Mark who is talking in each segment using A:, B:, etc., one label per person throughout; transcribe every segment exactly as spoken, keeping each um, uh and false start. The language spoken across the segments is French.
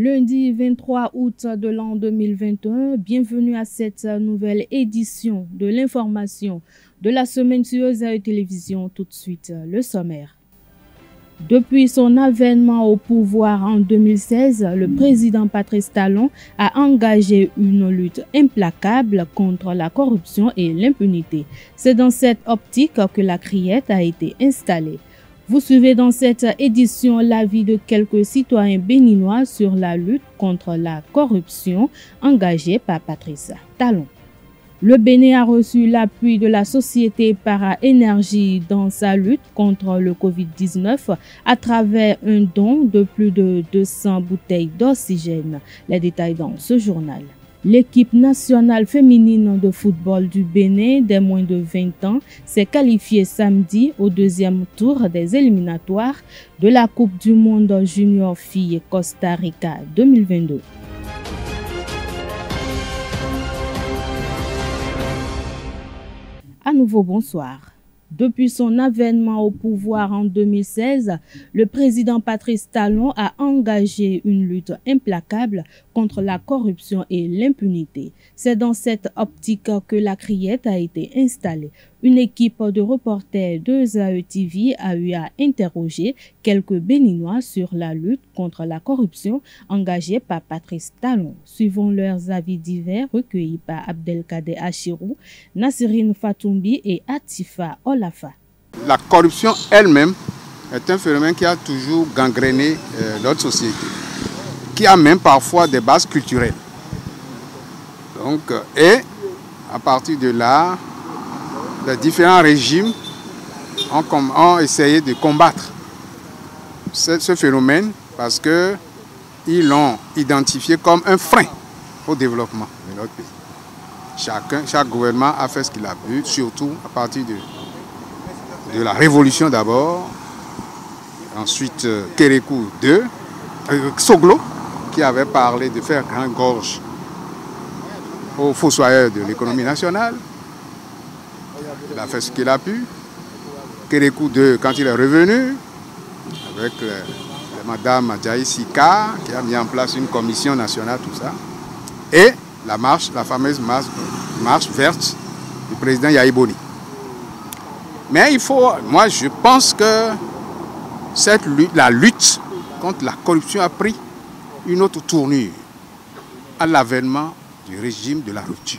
A: Lundi vingt-trois août de l'an deux mille vingt et un, bienvenue à cette nouvelle édition de l'information de la semaine sur Osaïe Télévision. Tout de suite, le sommaire. Depuis son avènement au pouvoir en deux mille seize, le président Patrice Talon a engagé une lutte implacable contre la corruption et l'impunité. C'est dans cette optique que la criette a été installée. Vous suivez dans cette édition l'avis de quelques citoyens béninois sur la lutte contre la corruption engagée par Patrice Talon. Le Bénin a reçu l'appui de la société Para Énergie dans sa lutte contre le Covid dix-neuf à travers un don de plus de deux cents bouteilles d'oxygène. Les détails dans ce journal. L'équipe nationale féminine de football du Bénin des moins de vingt ans s'est qualifiée samedi au deuxième tour des éliminatoires de la Coupe du Monde Junior Filles Costa Rica deux mille vingt-deux. À nouveau, bonsoir. Depuis son avènement au pouvoir en deux mille seize, le président Patrice Talon a engagé une lutte implacable contre la corruption et l'impunité. C'est dans cette optique que la criette a été installée. Une équipe de reporters de Osaïe T V a eu à interroger quelques Béninois sur la lutte contre la corruption engagée par Patrice Talon. Suivons leurs avis divers recueillis par Abdelkader Achirou, Nassirine Fatoumbi et Atifa Olafa.
B: La corruption elle-même est un phénomène qui a toujours gangréné euh, notre société, qui a même parfois des bases culturelles. Donc, et à partir de là, les différents régimes ont, ont essayé de combattre ce, ce phénomène parce qu'ils l'ont identifié comme un frein au développement de notre pays. Chacun, chaque gouvernement a fait ce qu'il a pu, surtout à partir de, de la Révolution d'abord, ensuite euh, Kérékou deux, euh, Soglo, qui avait parlé de faire grand gorge aux fossoyeurs de l'économie nationale. Il a fait ce qu'il a pu. Kérékou deux, quand il est revenu, avec le, le madame Adjaï Sika, qui a mis en place une commission nationale, tout ça. Et la marche, la fameuse marche, marche verte du président Yahi Boni. Mais il faut, moi je pense que cette lutte, la lutte contre la corruption a pris une autre tournure à l'avènement du régime de la rupture.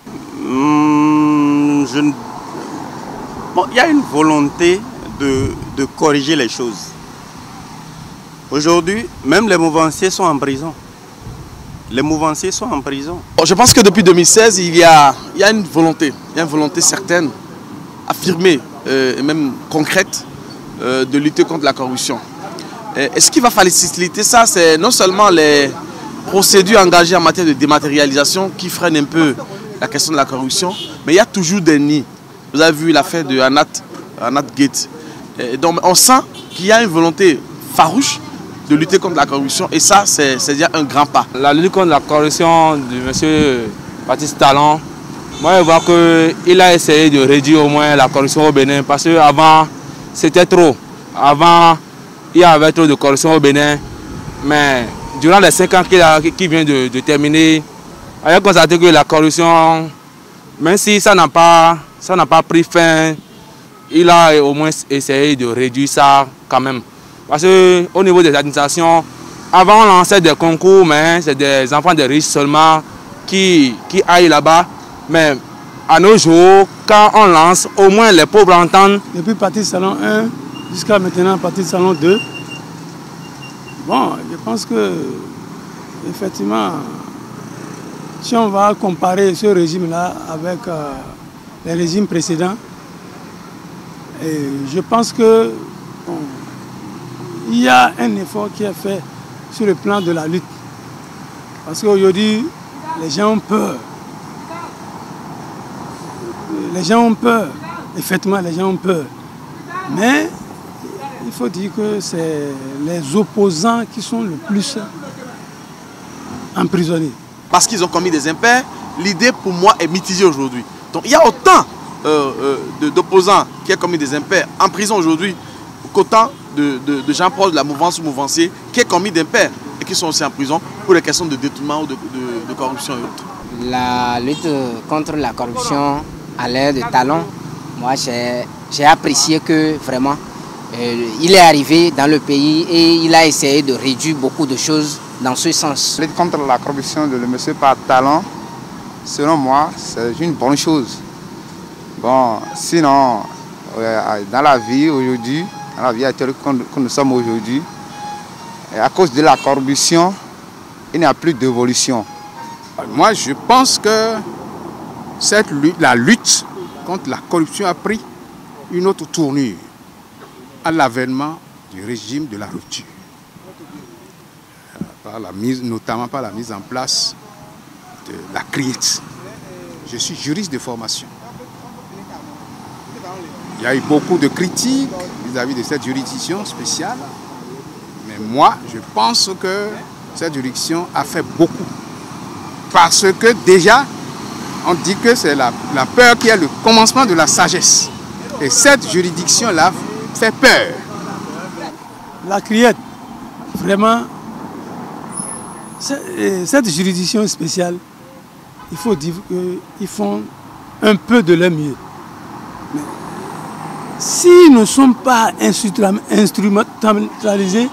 C: Mmh, je ne... bon, il y a une volonté de, de corriger les choses. Aujourd'hui, même les mouvanciers sont en prison. Les mouvanciers sont en prison.
D: Je pense que depuis deux mille seize, il y a, il y a une volonté, il y a une volonté certaine, affirmée euh, et même concrète euh, de lutter contre la corruption. Et ce qui va faciliter ça, c'est non seulement les procédures engagées en matière de dématérialisation qui freinent un peu la question de la corruption, mais il y a toujours des nids. Vous avez vu l'affaire de Anat, Anat Gate. Et donc on sent qu'il y a une volonté farouche de lutter contre la corruption et ça, c'est déjà un grand pas.
E: La lutte contre la corruption de M. Patrice Talon, moi je vois qu'il a essayé de réduire au moins la corruption au Bénin parce qu'avant c'était trop. Avant, il y avait trop de corruption au Bénin, mais durant les cinq ans qu'il qui vient de, de terminer, on a constaté que la corruption, même si ça n'a pas, ça n'a pas pris fin, il a au moins essayé de réduire ça quand même. Parce qu'au niveau des administrations, avant on lançait des concours, mais c'est des enfants de riches seulement qui, qui aillent là-bas. Mais à nos jours, quand on lance, au moins les pauvres entendent.
F: Depuis Patrice Talon un jusqu'à maintenant Patrice Talon deux, bon, je pense que, effectivement, si on va comparer ce régime-là avec euh, les régimes précédents, et je pense que bon, il y a un effort qui est fait sur le plan de la lutte. Parce qu'aujourd'hui, les gens ont peur. Les gens ont peur. Effectivement, les gens ont peur. Mais il faut dire que c'est les opposants qui sont le plus emprisonnés.
D: Parce qu'ils ont commis des impairs, l'idée pour moi est mitigée aujourd'hui. Donc il y a autant euh, euh, d'opposants qui ont commis des impairs en prison aujourd'hui qu'autant de, de, de gens proches de la mouvance ou mouvancier qui ont commis d'impairs. et qui sont aussi en prison pour des questions de détournement ou de, de, de corruption et autres.
G: La lutte contre la corruption à l'ère de Talon, moi j'ai apprécié que vraiment euh, il est arrivé dans le pays et il a essayé de réduire beaucoup de choses dans ce sens.
B: La lutte contre la corruption de le monsieur par Talon, selon moi, c'est une bonne chose. Bon, sinon, euh, dans la vie aujourd'hui, dans la vie actuelle que nous sommes aujourd'hui, à cause de la corruption, il n'y a plus d'évolution. Moi, je pense que cette lutte, la lutte contre la corruption a pris une autre tournure à l'avènement du régime de la rupture. Par la mise, notamment par la mise en place de la C R I E T. Je suis juriste de formation. Il y a eu beaucoup de critiques vis-à-vis de cette juridiction spéciale. Mais moi, je pense que cette juridiction a fait beaucoup. Parce que déjà, on dit que c'est la, la peur qui est le commencement de la sagesse. Et cette juridiction-là fait peur.
F: La C R I E T, vraiment, cette juridiction spéciale, il faut dire qu'ils font un peu de leur mieux. Mais s'ils ne sont pas instrumentalisés,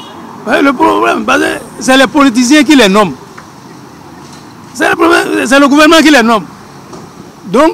F: le problème, c'est les politiciens qui les nomment. C'est le, le gouvernement qui les nomme. Donc,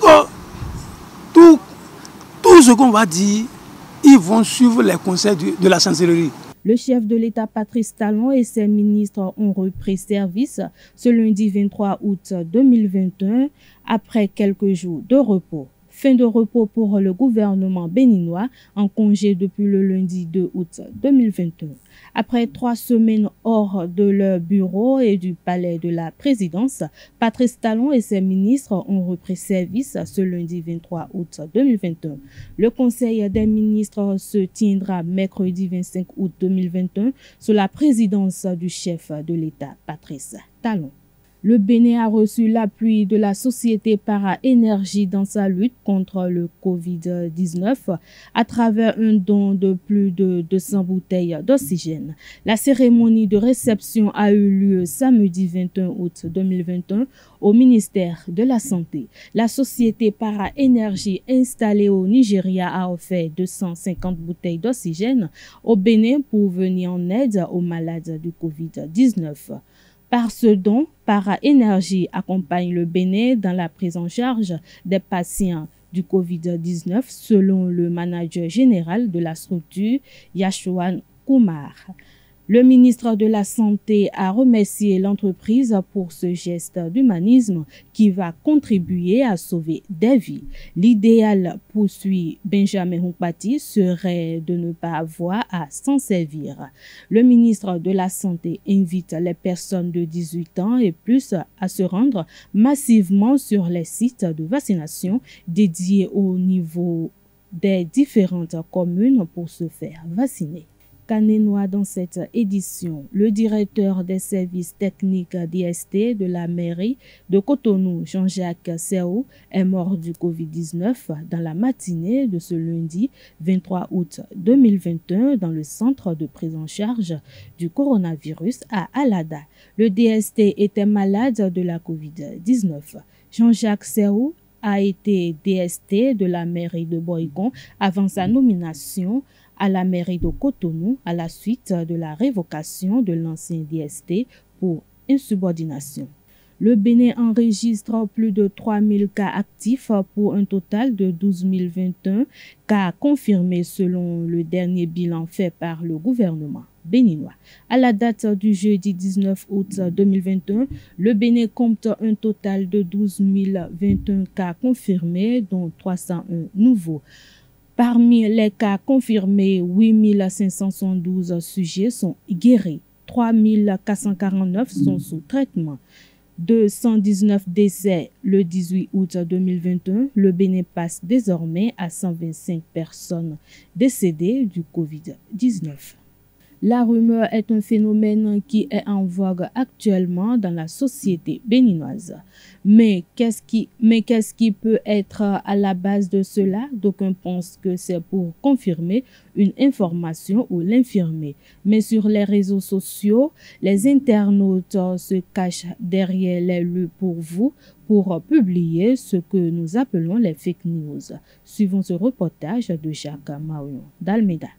F: tout, tout ce qu'on va dire, ils vont suivre les conseils de, de la chancellerie.
A: Le chef de l'État Patrice Talon et ses ministres ont repris service ce lundi vingt-trois août deux mille vingt et un après quelques jours de repos. Fin de repos pour le gouvernement béninois en congé depuis le lundi deux août deux mille vingt et un. Après trois semaines hors de leur bureau et du palais de la présidence, Patrice Talon et ses ministres ont repris service ce lundi vingt-trois août deux mille vingt et un. Le Conseil des ministres se tiendra mercredi vingt-cinq août deux mille vingt et un sous la présidence du chef de l'État, Patrice Talon. Le Bénin a reçu l'appui de la société Para Énergie dans sa lutte contre le Covid dix-neuf à travers un don de plus de deux cents bouteilles d'oxygène. La cérémonie de réception a eu lieu samedi vingt et un août deux mille vingt et un au ministère de la Santé. La société Para Énergie installée au Nigeria a offert deux cent cinquante bouteilles d'oxygène au Bénin pour venir en aide aux malades du Covid dix-neuf. Par ce don, Para Énergie accompagne le Bénin dans la prise en charge des patients du Covid dix-neuf, selon le manager général de la structure, Yashwan Kumar. Le ministre de la Santé a remercié l'entreprise pour ce geste d'humanisme qui va contribuer à sauver des vies. L'idéal, poursuit Benjamin Hunkpati, serait de ne pas avoir à s'en servir. Le ministre de la Santé invite les personnes de dix-huit ans et plus à se rendre massivement sur les sites de vaccination dédiés au niveau des différentes communes pour se faire vacciner. Canénois dans cette édition. Le directeur des services techniques D S T de la mairie de Cotonou, Jean-Jacques Serrou, est mort du Covid dix-neuf dans la matinée de ce lundi vingt-trois août deux mille vingt et un dans le centre de prise en charge du coronavirus à Alada. Le D S T était malade de la Covid dix-neuf. Jean-Jacques Serrou a été D S T de la mairie de Boïgon avant sa nomination à la mairie de Cotonou à la suite de la révocation de l'ancien D S T pour insubordination. Le Bénin enregistre plus de trois mille cas actifs pour un total de douze mille vingt et un cas confirmés selon le dernier bilan fait par le gouvernement béninois. À la date du jeudi dix-neuf août deux mille vingt et un, le Bénin compte un total de douze mille vingt et un cas confirmés, dont trois cent un nouveaux. Parmi les cas confirmés, huit mille cinq cent soixante-douze sujets sont guéris, trois mille quatre cent quarante-neuf sont sous traitement. deux cent dix-neuf décès le dix-huit août deux mille vingt et un, le Bénin passe désormais à cent vingt-cinq personnes décédées du Covid dix-neuf. La rumeur est un phénomène qui est en vogue actuellement dans la société béninoise. Mais qu'est-ce qui, mais qu'est-ce qui peut être à la base de cela? D'aucuns pensent que c'est pour confirmer une information ou l'infirmer. Mais sur les réseaux sociaux, les internautes se cachent derrière les lieux pour vous pour publier ce que nous appelons les fake news. Suivons ce reportage de Jacques Marion d'Almeida.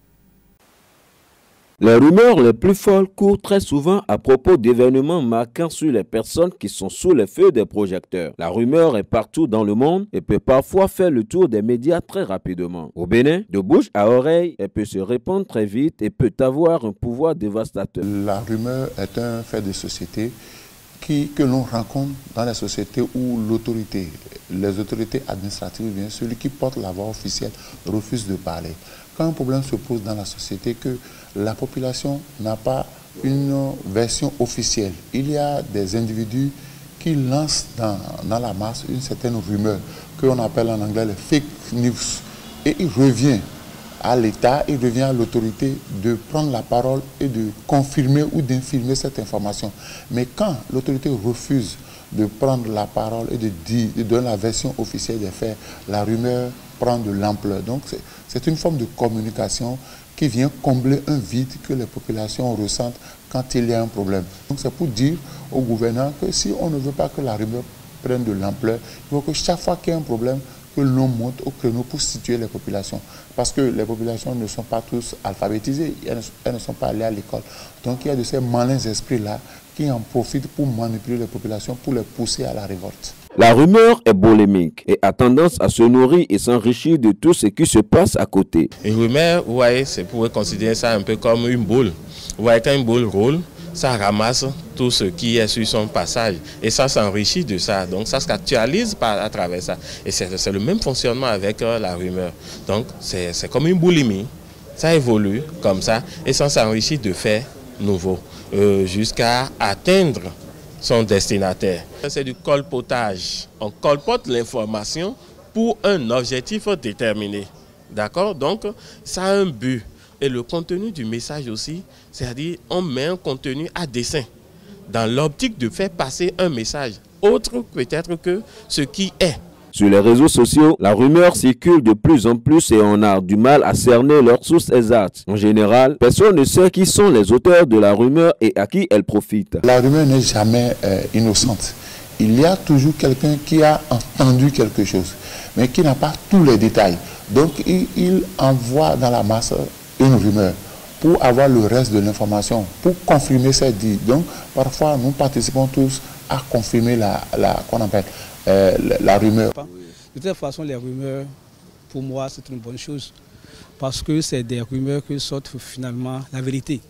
H: Les rumeurs les plus folles courent très souvent à propos d'événements marquants sur les personnes qui sont sous les feux des projecteurs. La rumeur est partout dans le monde et peut parfois faire le tour des médias très rapidement. Au Bénin, de bouche à oreille, elle peut se répandre très vite et peut avoir un pouvoir dévastateur.
I: La rumeur est un fait de société qui, que l'on rencontre dans les sociétés où l'autorité, les autorités administratives, bien celui qui porte la voix officielle, refuse de parler. Quand un problème se pose dans la société, que la population n'a pas une version officielle, il y a des individus qui lancent dans, dans la masse une certaine rumeur, qu'on appelle en anglais les fake news. Et il revient à l'État, il revient à l'autorité de prendre la parole et de confirmer ou d'infirmer cette information. Mais quand l'autorité refuse de prendre la parole et de dire, de donner la version officielle des faits, la rumeur prend de l'ampleur. Donc c'est une forme de communication qui vient combler un vide que les populations ressentent quand il y a un problème. Donc c'est pour dire au gouverneur que si on ne veut pas que la rumeur prenne de l'ampleur, il faut que chaque fois qu'il y a un problème, que l'on monte au créneau pour situer les populations. Parce que les populations ne sont pas tous alphabétisées, elles ne, elles ne sont pas allées à l'école. Donc il y a de ces malins esprits-là qui en profitent pour manipuler les populations, pour les pousser à la révolte.
H: La rumeur est bolémique et a tendance à se nourrir et s'enrichir de tout ce qui se passe à côté.
J: Une rumeur, vous voyez, c'est pour considérer ça un peu comme une boule. Vous voyez, quand une boule roule, ça ramasse tout ce qui est sur son passage et ça s'enrichit de ça. Donc ça s'actualise à travers ça. Et c'est le même fonctionnement avec euh, la rumeur. Donc c'est comme une boulimie. Ça évolue comme ça et ça s'enrichit de faits nouveaux euh, jusqu'à atteindre son destinataire. C'est du colpotage. On colpote l'information pour un objectif déterminé. D'accord? Donc ça a un but. Et le contenu du message aussi, c'est-à-dire on met un contenu à dessein dans l'optique de faire passer un message autre peut-être que ce qui est.
H: Sur les réseaux sociaux, la rumeur circule de plus en plus et on a du mal à cerner leur source exacte. En général, personne ne sait qui sont les auteurs de la rumeur et à qui elle profite.
I: La rumeur n'est jamais euh, innocente. Il y a toujours quelqu'un qui a entendu quelque chose, mais qui n'a pas tous les détails. Donc il, il envoie dans la masse une rumeur pour avoir le reste de l'information, pour confirmer cette dit. Donc parfois nous participons tous à confirmer la, la, qu'on appelle, euh, la, la rumeur.
F: De toute façon, les rumeurs, pour moi, c'est une bonne chose, parce que c'est des rumeurs que sortent finalement la vérité.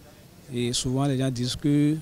F: Et souvent les gens disent que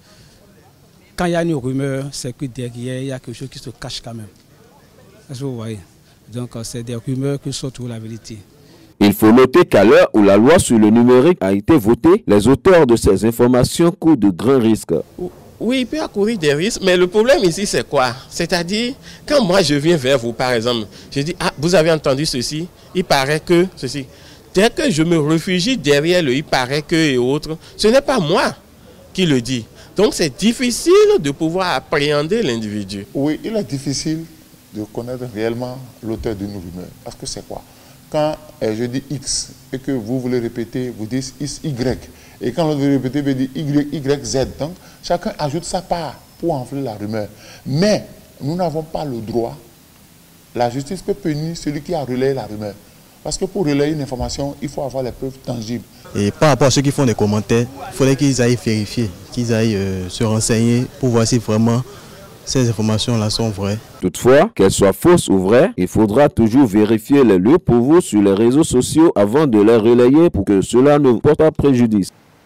F: quand il y a une rumeur, c'est que derrière il y a quelque chose qui se cache quand même. Est-ce que vous voyez? Donc c'est des rumeurs que sortent la vérité.
H: Il faut noter qu'à l'heure où la loi sur le numérique a été votée, les auteurs de ces informations courent de grands risques.
J: Oui, il peut accourir des risques, mais le problème ici, c'est quoi? C'est-à-dire, quand moi je viens vers vous, par exemple, je dis, ah, vous avez entendu ceci, il paraît que ceci. Dès que je me réfugie derrière le il paraît que et autres, ce n'est pas moi qui le dis. Donc c'est difficile de pouvoir appréhender l'individu.
I: Oui, il est difficile de connaître réellement l'auteur d'une rumeur. Parce que c'est quoi? Quand euh, je dis X et que vous voulez répéter, vous dites Y. Et quand l'autre veut répéter, vous dites Y, Y, Z. Donc, chacun ajoute sa part pour enfler la rumeur. Mais nous n'avons pas le droit. La justice peut punir celui qui a relayé la rumeur. Parce que pour relayer une information, il faut avoir les preuves tangibles.
K: Et par rapport à ceux qui font des commentaires, il faudrait qu'ils aillent vérifier, qu'ils aillent euh, se renseigner pour voir si vraiment ces informations-là sont vraies.
H: Toutefois, qu'elles soient fausses ou vraies, il faudra toujours vérifier les lieux pour vous sur les réseaux sociaux avant de les relayer pour que cela ne porte pas préjudice.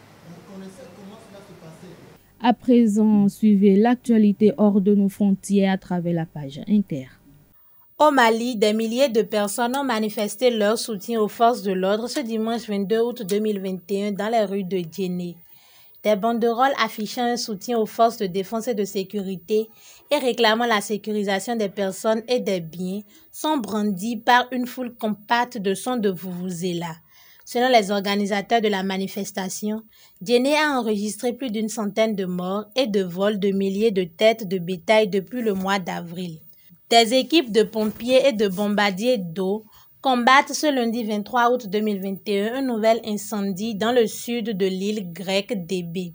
A: À présent, suivez l'actualité hors de nos frontières à travers la page Inter.
L: Au Mali, des milliers de personnes ont manifesté leur soutien aux forces de l'ordre ce dimanche vingt-deux août deux mille vingt et un dans les rues de Djenné. Des banderoles affichant un soutien aux forces de défense et de sécurité et réclamant la sécurisation des personnes et des biens sont brandies par une foule compacte de sons de vuvuzela. Selon les organisateurs de la manifestation, Djenné a enregistré plus d'une centaine de morts et de vols de milliers de têtes de bétail depuis le mois d'avril. Des équipes de pompiers et de bombardiers d'eau combattent ce lundi vingt-trois août deux mille vingt et un un nouvel incendie dans le sud de l'île grecque d'Ébé.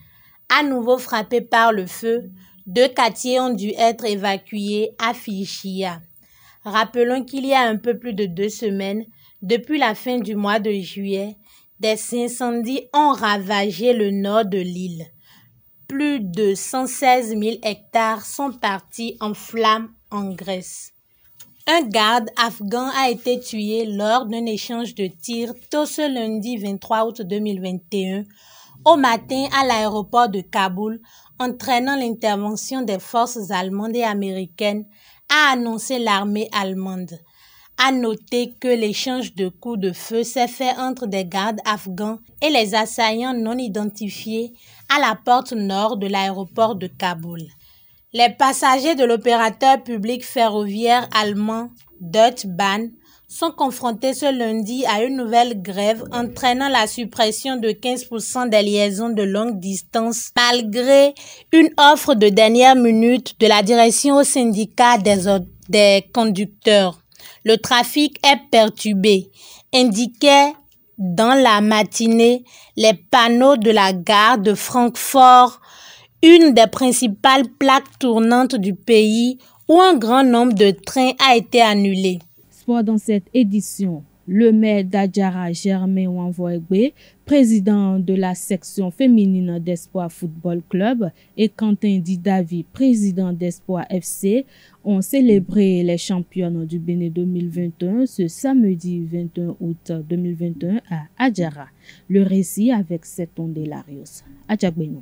L: À nouveau frappés par le feu, deux quartiers ont dû être évacués à Fichia. Rappelons qu'il y a un peu plus de deux semaines, depuis la fin du mois de juillet, des incendies ont ravagé le nord de l'île. Plus de cent seize mille hectares sont partis en flammes en Grèce. Un garde afghan a été tué lors d'un échange de tirs tôt ce lundi vingt-trois août deux mille vingt et un au matin à l'aéroport de Kaboul, entraînant l'intervention des forces allemandes et américaines, a annoncé l'armée allemande. À noter que l'échange de coups de feu s'est fait entre des gardes afghans et les assaillants non identifiés à la porte nord de l'aéroport de Kaboul. Les passagers de l'opérateur public ferroviaire allemand Deutsche Bahn sont confrontés ce lundi à une nouvelle grève entraînant la suppression de quinze pour cent des liaisons de longue distance malgré une offre de dernière minute de la direction au syndicat des, des conducteurs. Le trafic est perturbé, indiquaient dans la matinée les panneaux de la gare de Francfort, une des principales plaques tournantes du pays où un grand nombre de trains a été annulé.
A: Sport dans cette édition, le maire d'Adjara, Germain Wanvoegbe, président de la section féminine d'Espoir Football Club, et Quentin Didavi, président d'Espoir F C, ont célébré les championnes du Bénin deux mille vingt et un ce samedi vingt et un août deux mille vingt et un à Adjara. Le récit avec Seton Delarios. Adjagbenou.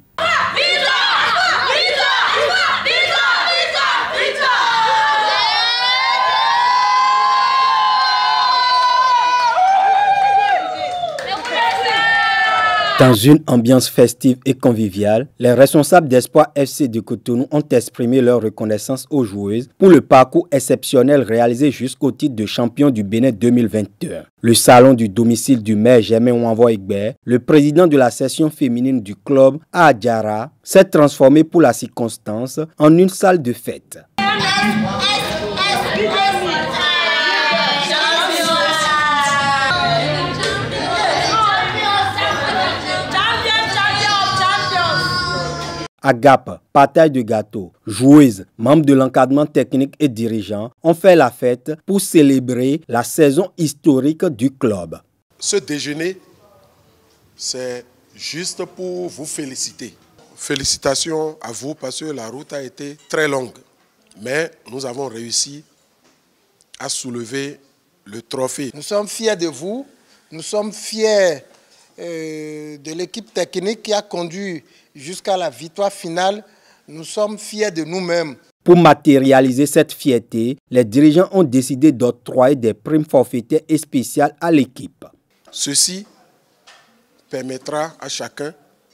M: Dans une ambiance festive et conviviale, les responsables d'Espoir F C de Cotonou ont exprimé leur reconnaissance aux joueuses pour le parcours exceptionnel réalisé jusqu'au titre de champion du Bénin deux mille vingt et un. Le salon du domicile du maire Germain Wanvoegbe, le président de la section féminine du club à Adjara, s'est transformé pour la circonstance en une salle de fête. Agap, partage de gâteaux, joueuses, membres de l'encadrement technique et dirigeants ont fait la fête pour célébrer la saison historique du club.
N: Ce déjeuner, c'est juste pour vous féliciter. Félicitations à vous parce que la route a été très longue. Mais nous avons réussi à soulever le trophée.
O: Nous sommes fiers de vous, nous sommes fiers euh, de l'équipe technique qui a conduit jusqu'à la victoire finale. Nous sommes fiers de nous-mêmes.
M: Pour matérialiser cette fierté, les dirigeants ont décidé d'octroyer des primes forfaitaires et spéciales à l'équipe.
N: Ceci permettra à chacun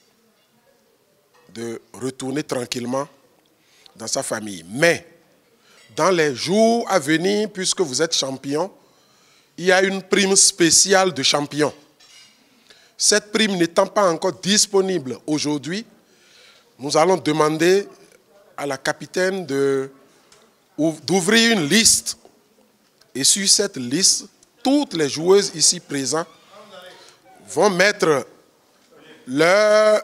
N: de retourner tranquillement dans sa famille. Mais dans les jours à venir, puisque vous êtes champion, il y a une prime spéciale de champion. Cette prime n'étant pas encore disponible aujourd'hui, nous allons demander à la capitaine d'ouvrir une liste. Et sur cette liste, toutes les joueuses ici présentes vont mettre leur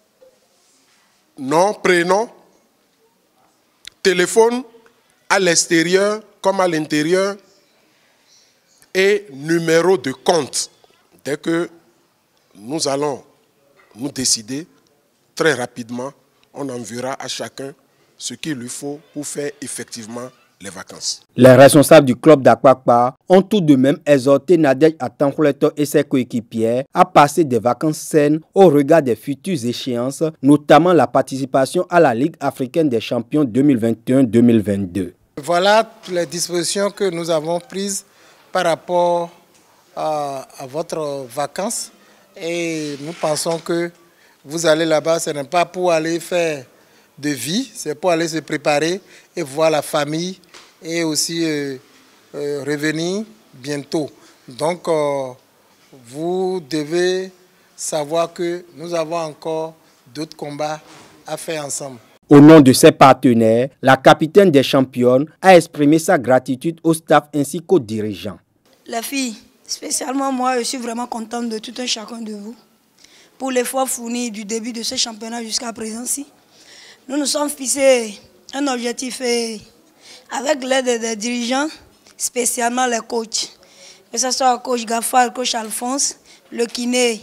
N: nom, prénom, téléphone à l'extérieur comme à l'intérieur et numéro de compte. Dès que nous allons nous décider, très rapidement, on enverra à chacun ce qu'il lui faut pour faire effectivement les vacances.
M: Les responsables du club d'Akwakpa ont tout de même exhorté Nadej Atankuleto et ses coéquipiers à passer des vacances saines au regard des futures échéances, notamment la participation à la Ligue africaine des champions deux mille vingt et un deux mille vingt-deux.
O: Voilà les dispositions que nous avons prises par rapport à, à votre vacances et nous pensons que vous allez là-bas, ce n'est pas pour aller faire de vie, c'est pour aller se préparer et voir la famille et aussi euh, euh, revenir bientôt. Donc, euh, vous devez savoir que nous avons encore d'autres combats à faire ensemble.
M: Au nom de ses partenaires, la capitaine des championnes a exprimé sa gratitude au staff ainsi qu'aux dirigeants.
P: Les filles, spécialement moi, je suis vraiment contente de tout un chacun de vous pour l'effort fourni du début de ce championnat jusqu'à présent. -ci. Nous nous sommes fixés un objectif et avec l'aide des dirigeants, spécialement les coachs, que ce soit le coach Gaffar, le coach Alphonse, le kiné.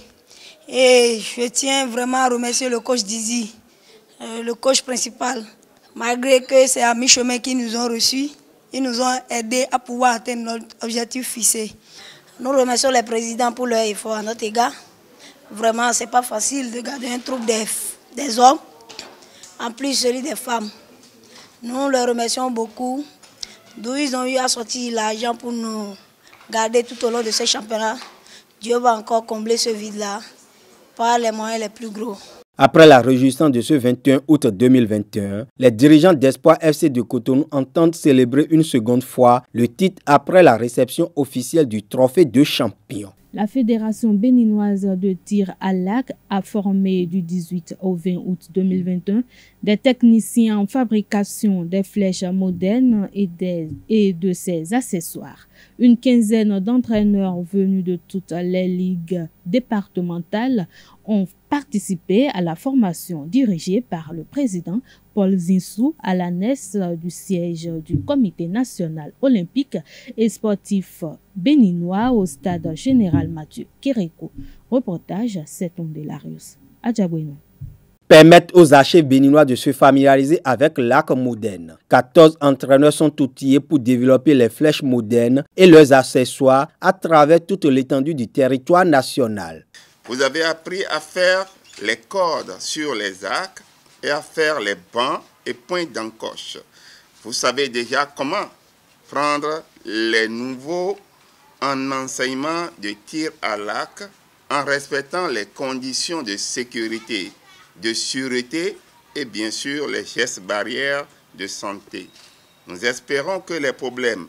P: Et je tiens vraiment à remercier le coach Dizzy, euh, le coach principal. Malgré que c'est à mi-chemin qu'ils nous ont reçus, ils nous ont aidés à pouvoir atteindre notre objectif fixé. Nous remercions les présidents pour leur effort à notre égard. Vraiment, ce n'est pas facile de garder un troupe des, des hommes, en plus celui des femmes. Nous les remercions beaucoup, d'où ils ont eu à sortir l'argent pour nous garder tout au long de ce championnat. Dieu va encore combler ce vide-là par les moyens les plus gros.
M: Après la réjouissance de ce vingt et un août deux mille vingt et un, les dirigeants d'Espoir F C de Cotonou entendent célébrer une seconde fois le titre après la réception officielle du trophée de champion.
A: La Fédération béninoise de tir à l'arc a formé du dix-huit au vingt août deux mille vingt et un des techniciens en fabrication des flèches modernes et, des, et de ses accessoires. Une quinzaine d'entraîneurs venus de toutes les ligues départementales ont participé à la formation dirigée par le président Paul Zinsou à la naisse du siège du Comité national olympique et sportif béninois au stade général Mathieu Kéréko. Reportage Seton Delarius. Adjaboueno.
M: Permettre aux archers béninois de se familiariser avec l'arc moderne. quatorze entraîneurs sont outillés pour développer les flèches modernes et leurs accessoires à travers toute l'étendue du territoire national.
Q: Vous avez appris à faire les cordes sur les arcs et à faire les bancs et points d'encoche. Vous savez déjà comment prendre les nouveaux en enseignement de tir à l'arc en respectant les conditions de sécurité, de sûreté et bien sûr les gestes barrières de santé. Nous espérons que les problèmes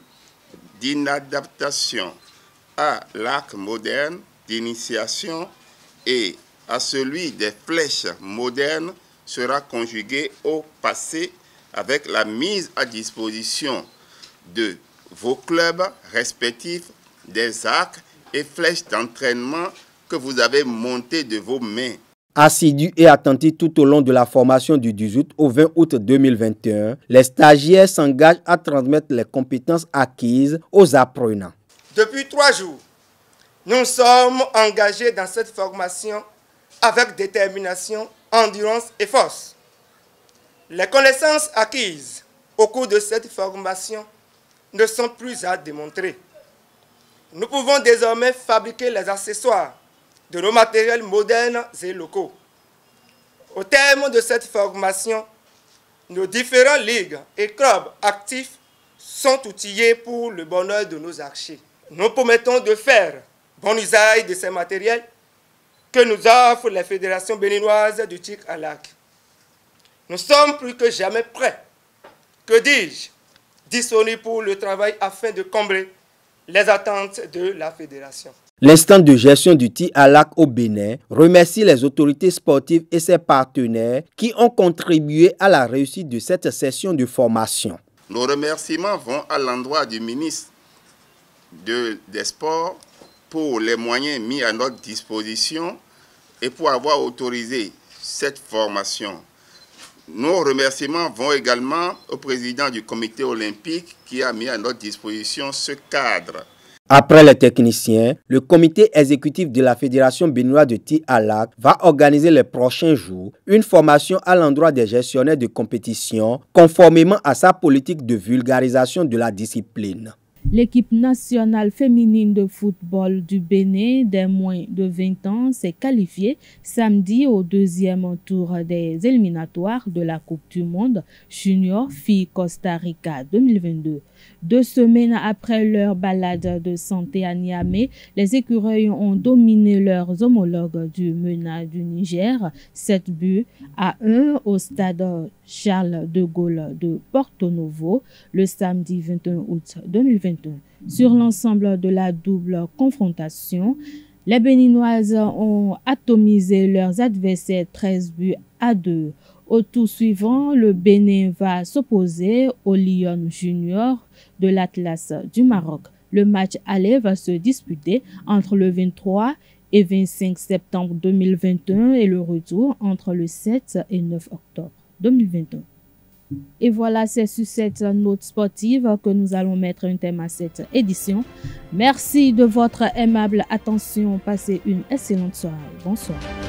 Q: d'inadaptation à l'arc moderne, d'initiation et à celui des flèches modernes sera conjugué au passé avec la mise à disposition de vos clubs respectifs des arcs et flèches d'entraînement que vous avez montés de vos mains.
M: Assidus et attentifs tout au long de la formation du dix-huit au vingt août deux mille vingt et un, les stagiaires s'engagent à transmettre les compétences acquises aux apprenants.
R: Depuis trois jours, nous sommes engagés dans cette formation avec détermination, endurance et force. Les connaissances acquises au cours de cette formation ne sont plus à démontrer. Nous pouvons désormais fabriquer les accessoires de nos matériels modernes et locaux. Au terme de cette formation, nos différentes ligues et clubs actifs sont outillés pour le bonheur de nos archers. Nous promettons de faire bon usage de ces matériels que nous offre la Fédération béninoise du tir à l'arc. Nous sommes plus que jamais prêts, que dis-je, disponibles pour le travail afin de combler les attentes de la Fédération.
M: L'instant de gestion du tir à l'arc au Bénin remercie les autorités sportives et ses partenaires qui ont contribué à la réussite de cette session de formation.
Q: Nos remerciements vont à l'endroit du ministre de, des Sports pour les moyens mis à notre disposition et pour avoir autorisé cette formation. Nos remerciements vont également au président du comité olympique qui a mis à notre disposition ce cadre.
M: Après les techniciens, le comité exécutif de la Fédération béninoise de tir à l'arc va organiser les prochains jours une formation à l'endroit des gestionnaires de compétition conformément à sa politique de vulgarisation de la discipline.
A: L'équipe nationale féminine de football du Bénin des moins de vingt ans s'est qualifiée samedi au deuxième tour des éliminatoires de la Coupe du Monde Junior Filles Costa Rica deux mille vingt-deux. Deux semaines après leur balade de santé à Niamey, les écureuils ont dominé leurs homologues du MENA du Niger, sept buts à un au stade Charles de Gaulle de Porto Novo le samedi vingt et un août deux mille vingt et un. Sur l'ensemble de la double confrontation, Les Béninoises ont atomisé leurs adversaires treize buts à deux. Au tour suivant, le Bénin va s'opposer au Lyon Junior de l'Atlas du Maroc. Le match aller va se disputer entre le vingt-trois et vingt-cinq septembre deux mille vingt et un et le retour entre le sept et neuf octobre deux mille vingt et un. Et voilà, c'est sur cette note sportive que nous allons mettre un thème à cette édition. Merci de votre aimable attention. Passez une excellente soirée. Bonsoir.